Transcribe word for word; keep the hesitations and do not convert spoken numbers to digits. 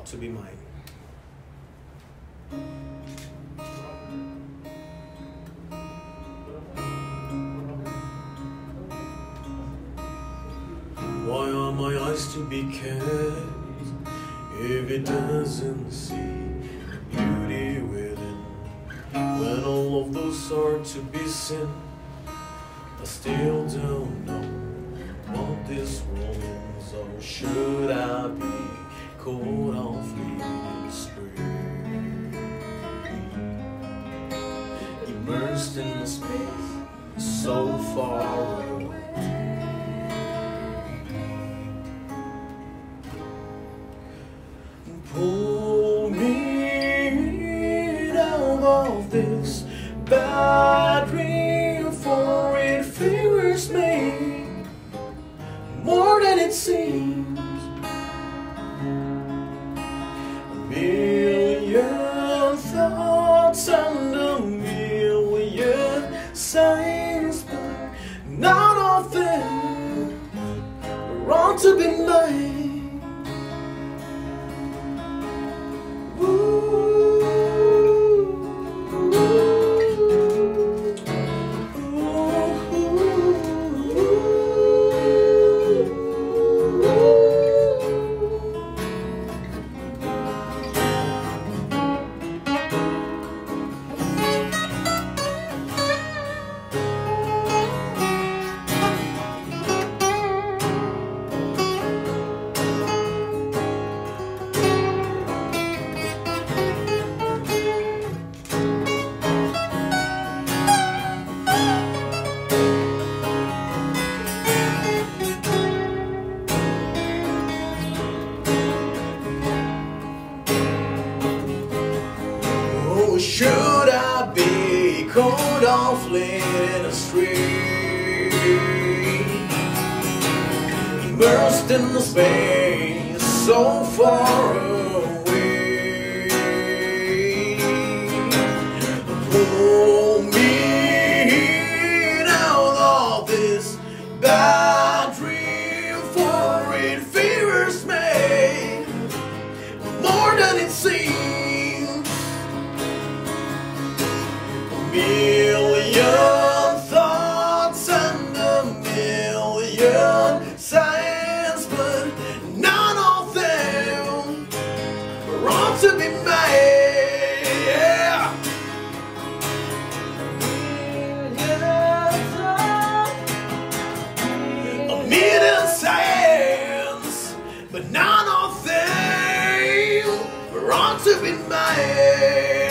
to be mine. Why are my eyes to be kept if it doesn't see the beauty within? When all of those are to be seen, I still don't know what this world is. Or should I be caught off in the street, immersed in a space so far away? Pull me out of this bad dream, for it favors me more than it seems. A million thoughts and a million signs, but none of them are wrong to be mine. Should I be caught off late in a street, immersed in the space so far away? Pull me out of this bad dream, for it favors me more than it seems. Million thoughts and a million signs, but none of them are wrong to be made. Yeah. A million signs, but none of them are wrong to be made.